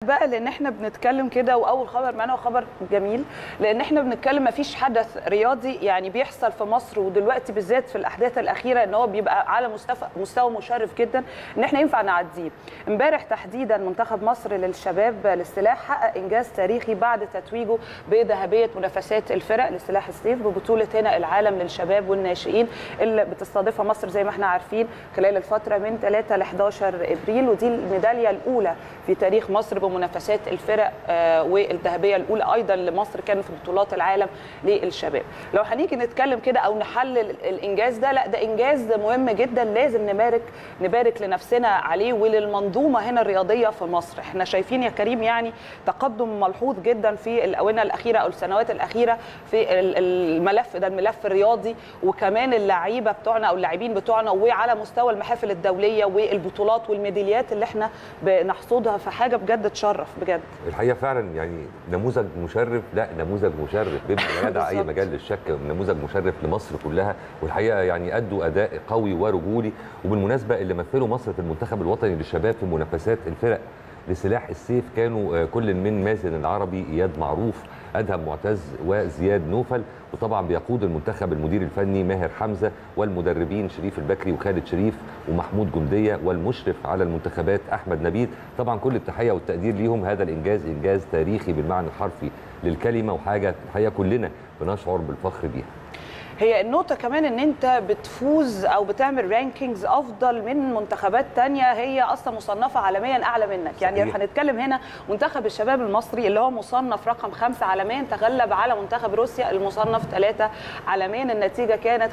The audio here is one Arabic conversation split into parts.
بقى لان احنا بنتكلم كده، واول خبر معانا هو خبر جميل، لان احنا بنتكلم ما فيش حدث رياضي يعني بيحصل في مصر ودلوقتي بالذات في الاحداث الاخيره ان هو بيبقى على مستوى مشرف جدا ان احنا ينفع نعديه. امبارح تحديدا منتخب مصر للشباب للسلاح حقق انجاز تاريخي بعد تتويجه بذهبيه منافسات الفرق لسلاح السيف ببطوله هنا العالم للشباب والناشئين اللي بتستضيفها مصر زي ما احنا عارفين خلال الفتره من 3 ل 11 ابريل، ودي الميداليه الاولى في تاريخ مصر بمنافسات الفرق والذهبيه الاولى ايضا لمصر كانت في بطولات العالم للشباب. لو هنيجي نتكلم كده او نحلل الانجاز ده، لا ده انجاز مهم جدا لازم نبارك لنفسنا عليه وللمنظومه هنا الرياضيه في مصر. احنا شايفين يا كريم يعني تقدم ملحوظ جدا في الاونه الاخيره او السنوات الاخيره في الملف ده، الملف الرياضي، وكمان اللعيبه بتوعنا او اللاعبين بتوعنا، وعلى مستوى المحافل الدوليه والبطولات والميداليات اللي احنا بنحصدها، في حاجه بجد تشرف بجد. الحقيقه فعلا يعني نموذج مشرف، لا نموذج مشرف بما لا يدع اي مجال للشك، نموذج مشرف لمصر كلها، والحقيقه يعني ادوا اداء قوي ورجولي. وبالمناسبه اللي مثلوا مصر في المنتخب الوطني للشباب في منافسات الفرق لسلاح السيف كانوا كل من مازن العربي، اياد معروف، ادهم معتز، وزياد نوفل. وطبعا بيقود المنتخب المدير الفني ماهر حمزه، والمدربين شريف البكري وخالد شريف ومحمود جنديه، والمشرف على المنتخبات احمد نبيل. طبعا كل التحيه والتقدير ليهم، هذا الانجاز انجاز تاريخي بالمعنى الحرفي للكلمه، وحاجه الحقيقه كلنا بنشعر بالفخر بيها. هي النقطة كمان ان انت بتفوز او بتعمل رانكينجز افضل من منتخبات تانية هي اصلا مصنفة عالميا اعلى منك. يعني هنتكلم هنا منتخب الشباب المصري اللي هو مصنف رقم 5 عالميا تغلب على منتخب روسيا المصنف 3 عالميا، النتيجة كانت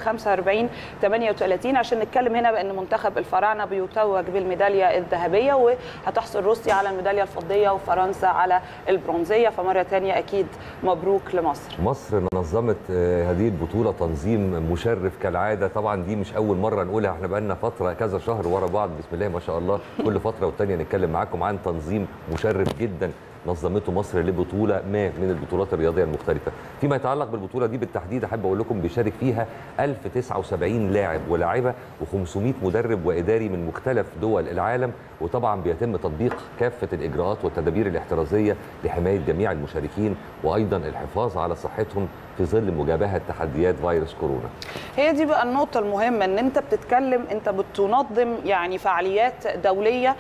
45-38، عشان نتكلم هنا بان منتخب الفراعنة بيتوج بالميدالية الذهبية، وهتحصل روسيا على الميدالية الفضية وفرنسا على البرونزية. فمرة تانية اكيد مبروك لمصر. مصر نظمت هذه البطولة تنظيم مشرف كالعاده. طبعا دي مش اول مره نقولها، احنا بقالنا فتره كذا شهر ورا بعض بسم الله ما شاء الله كل فتره والتانيه نتكلم معاكم عن تنظيم مشرف جدا نظمته مصر لبطوله ما من البطولات الرياضيه المختلفه. فيما يتعلق بالبطوله دي بالتحديد احب اقول لكم بيشارك فيها 1079 لاعب ولاعبه و500 مدرب واداري من مختلف دول العالم، وطبعا بيتم تطبيق كافه الاجراءات والتدابير الاحترازيه لحمايه جميع المشاركين وايضا الحفاظ على صحتهم في ظل مجابهه تحديات فيروس كورونا. هي دي بقى النقطه المهمه، ان انت بتتكلم انت بتنظم يعني فعاليات دوليه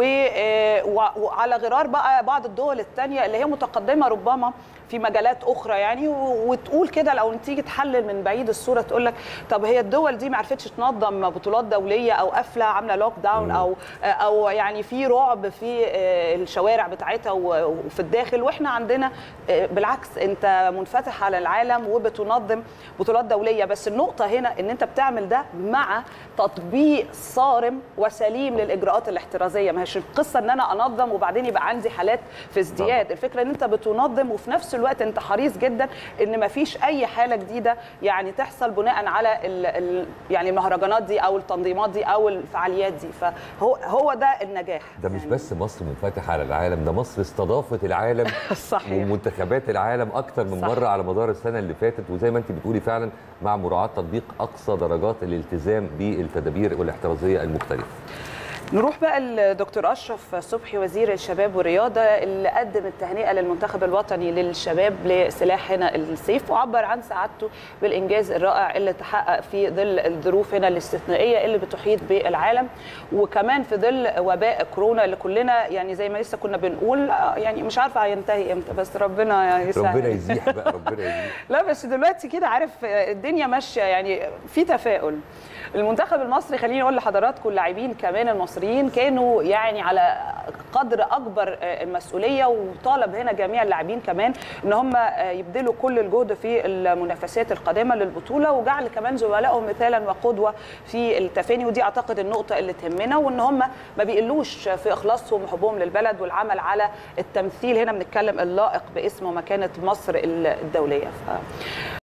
وعلى غرار بقى بعض الدول الثانيه اللي هي متقدمه ربما في مجالات اخرى يعني، وتقول كده لو تيجي تحلل من بعيد الصوره تقول لك طب هي الدول دي ما عرفتش تنظم بطولات دوليه او قافله عامله لوك داون او يعني في رعب في الشوارع بتاعتها وفي الداخل، واحنا عندنا بالعكس انت منفتح على العالم وبتنظم بطولات دوليه. بس النقطه هنا ان انت بتعمل ده مع تطبيق صارم وسليم للاجراءات الاحترازيه، ما هيش القصه ان انا انظم وبعدين يبقى عندي حالات في ازدياد. الفكره ان انت بتنظم وفي نفس الوقت انت حريص جدا ان ما فيش اي حاله جديده يعني تحصل بناء على يعني المهرجانات دي او التنظيمات دي او الفعاليات دي. فهو ده النجاح. ده مش يعني بس مصر منفتحه على العالم، ده مصر استضافت العالم صحيح ومنتخبات العالم اكتر من مره على مدار السنه اللي فاتت، وزي ما انت بتقولي فعلا مع مراعاه تطبيق اقصى درجات الالتزام بالتدابير والاحترازيه المختلفه. نروح بقى لدكتور أشرف صبحي وزير الشباب والرياضة اللي قدم التهنئة للمنتخب الوطني للشباب لسلاح هنا السيف، وعبر عن سعادته بالإنجاز الرائع اللي تحقق في ظل الظروف هنا الاستثنائية اللي بتحيط بالعالم، وكمان في ظل وباء كورونا اللي كلنا يعني زي ما لسه كنا بنقول يعني مش عارفة هينتهي امتى، بس ربنا يسهل. ربنا يزيح بقى، ربنا يزيح. لا بس دلوقتي كده عارف الدنيا ماشية يعني في تفاؤل. المنتخب المصري خليني اقول لحضراتكم اللاعبين كمان المصريين كانوا يعني على قدر اكبر المسؤوليه، وطالب هنا جميع اللاعبين كمان ان هم يبذلوا كل الجهد في المنافسات القادمه للبطوله، وجعل كمان زملائهم مثالا وقدوه في التفاني، ودي اعتقد النقطه اللي تهمنا، وان هم ما بيقلوش في اخلاصهم وحبهم للبلد والعمل على التمثيل هنا بنتكلم اللائق باسم ومكانه مصر الدوليه.